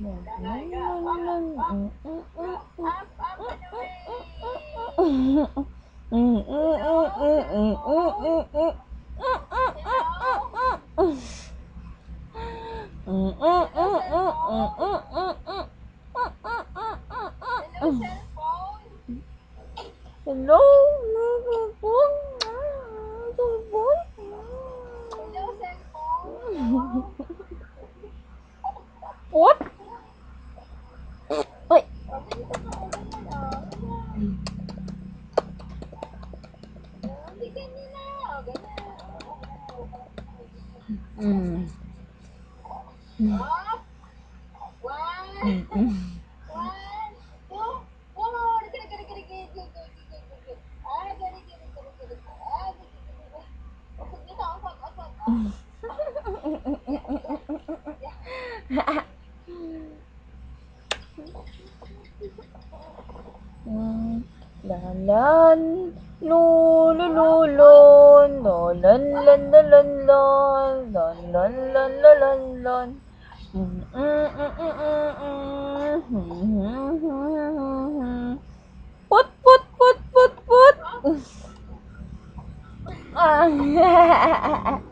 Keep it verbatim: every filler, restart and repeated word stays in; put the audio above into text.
Hello, cellphone. Cellphone. Hello, cellphone. What? Uy. Hindi ganyan na. O, ganyan. Mm. Up. One. One. Two. Oh, gari, gari, gari, gari, gari, gari, gari. Ah, gari, gari, gari, gari. Ah, gari, gari, gari. Usog nito, usog, usog. Mm. Lalan, lulululon, lolan, lan, lan, lan, lan, lan, lan, lan, lan, lan, lan. Mm, mm, mm, mm, mm, mm. Put, put, put, put, put. Ah.